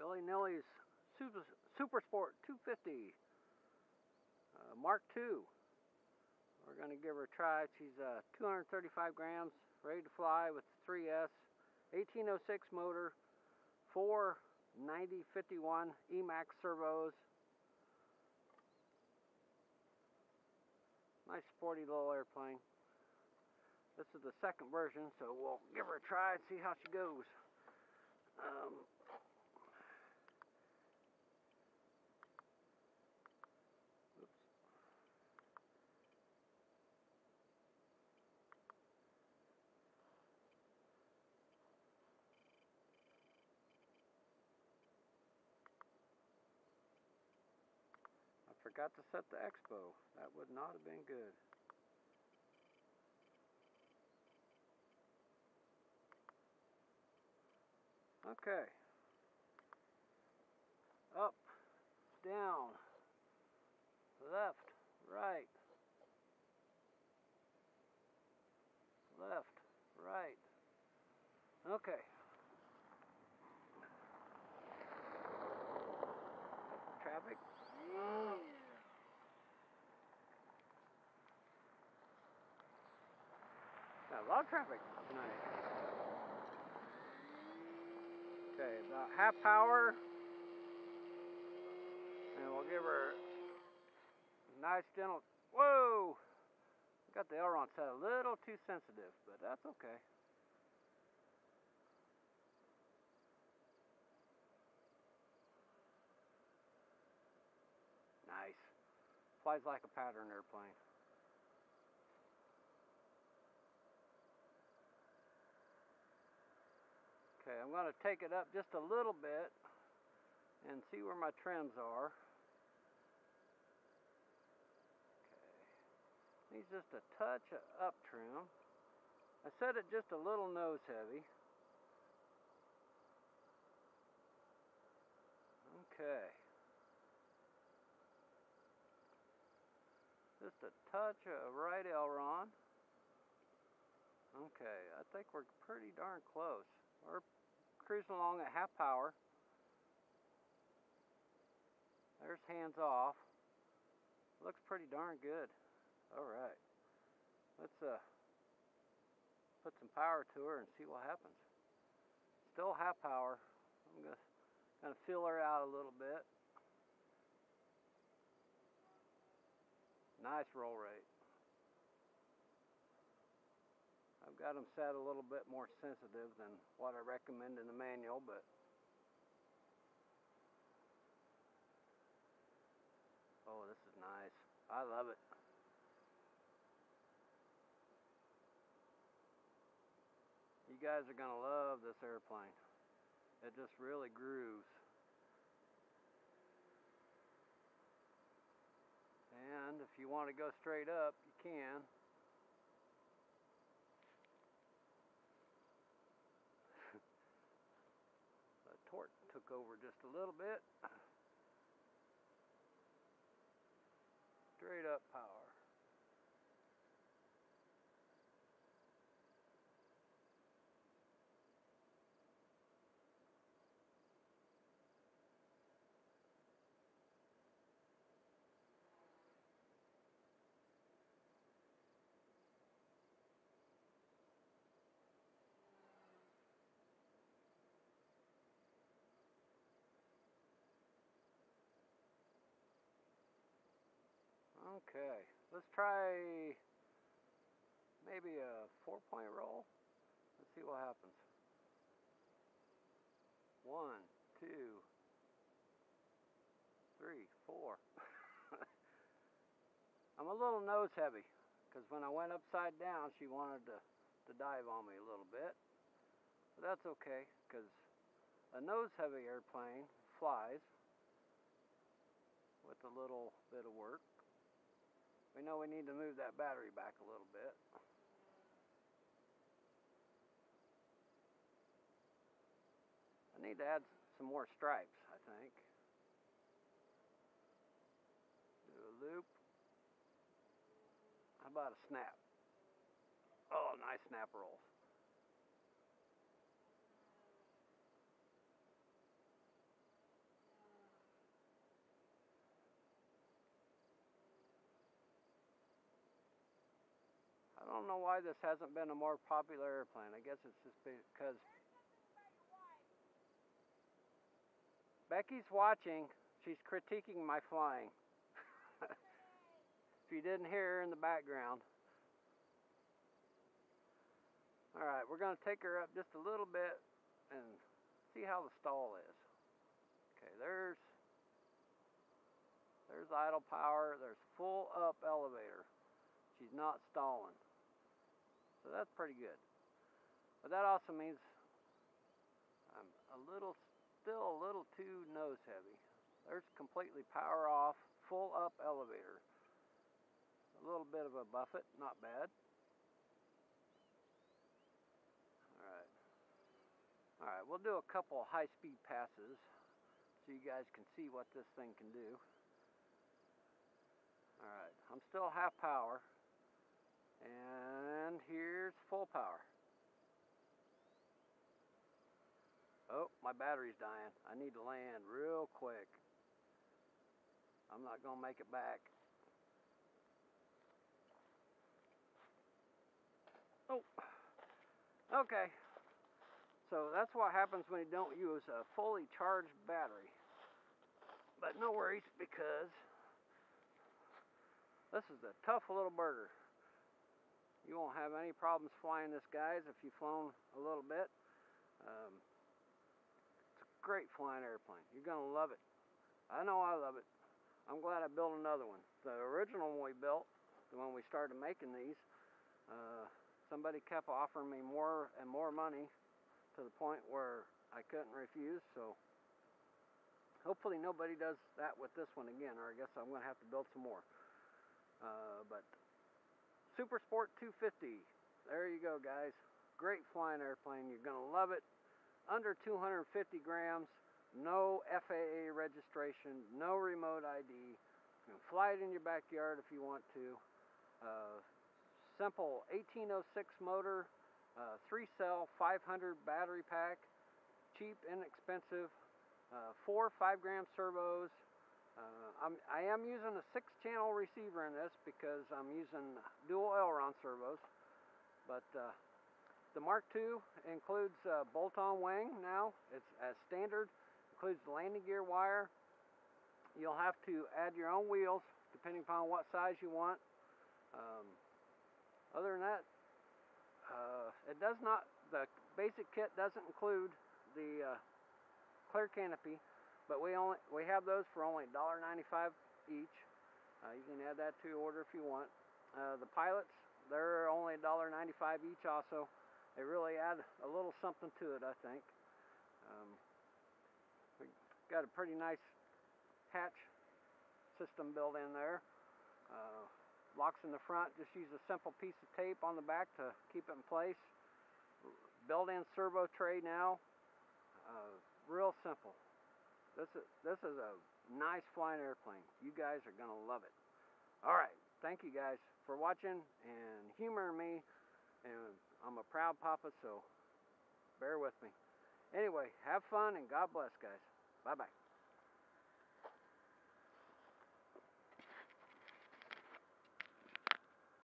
Willy-nilly's Super Sport 250 Mark II. We're going to give her a try. She's 235 grams, ready to fly with the 3S, 1806 motor, 4 9051 Emax servos. Nice sporty little airplane. This is the second version, so we'll give her a try and see how she goes. Oops. I forgot to set the expo. That would not have been good. Okay. Up, down, left, right, left, right. Okay. Traffic. Got a lot of traffic tonight. Okay, about half power. And we'll give her a nice gentle, whoa! Got the aileron set a little too sensitive, but that's okay. Nice. Flies like a pattern airplane. Okay, I'm going to take it up just a little bit and see where my trims are. Okay. Needs just a touch of up trim. I set it just a little nose heavy. Okay. Just a touch of right aileron. Okay, I think we're pretty darn close. We're cruising along at half power. There's hands off. Looks pretty darn good. Alright. Let's put some power to her and see what happens. Still half power. I'm going to kind of feel her out a little bit. Nice roll rate. I've got them set a little bit more sensitive than what I recommend in the manual, but oh, this is nice. I love it. You guys are gonna love this airplane. It just really grooves. And if you want to go straight up, you can. The torque took over just a little bit. Straight up power. Okay, let's try maybe a 4-point roll. Let's see what happens. 1, 2, 3, 4. I'm a little nose heavy because when I went upside down, she wanted to dive on me a little bit. But that's okay because a nose heavy airplane flies with a little bit of work. We know we need to move that battery back a little bit. I need to add some more stripes, I think. Do a loop. How about a snap? Oh, nice snap rolls. don't know why this hasn't been a more popular airplane. I guess it's just because Becky's watching. She's critiquing my flying. If you didn't hear her in the background. Alright, we're going to take her up just a little bit and see how the stall is. Okay, there's idle power. There's full up elevator. She's not stalling. So that's pretty good. But that also means I'm still a little too nose heavy. There's completely power off, full up elevator. A little bit of a buffet, not bad. Alright, we'll do a couple high-speed passes so you guys can see what this thing can do. Alright, I'm still half power. And here's full power. Oh, my battery's dying. I need to land real quick. I'm not going to make it back. Oh, okay. So that's what happens when you don't use a fully charged battery. But no worries, because this is a tough little burger. You won't have any problems flying this, guys, if you've flown a little bit. It's a great flying airplane. You're going to love it. I know I love it. I'm glad I built another one. The original one we built, when we started making these, somebody kept offering me more and more money to the point where I couldn't refuse. So hopefully nobody does that with this one again, or I guess I'm going to have to build some more. But Super Sport 250, there you go, guys. Great flying airplane. You're going to love it. Under 250 grams, no FAA registration, no remote ID. You can fly it in your backyard if you want to. Simple 1806 motor, 3-cell 500 battery pack, cheap, inexpensive, 4 5-gram servos. I am using a 6-channel receiver in this because I'm using dual aileron servos. But the Mark II includes bolt-on wing now. It's as standard. Includes the landing gear wire. You'll have to add your own wheels depending upon what size you want. Other than that, the basic kit doesn't include the clear canopy, but we have those for only $1.95 each. You can add that to your order if you want. The pilots, they're only $1.95 each also. They really add a little something to it, I think. We got a pretty nice hatch system built in there. Locks in the front. Just use a simple piece of tape on the back to keep it in place. Built-in servo tray now. Real simple. This is a nice flying airplane. You guys are gonna love it. All right, thank you guys for watching and humoring me. And I'm a proud papa, so bear with me. Anyway, have fun and God bless, guys. Bye bye.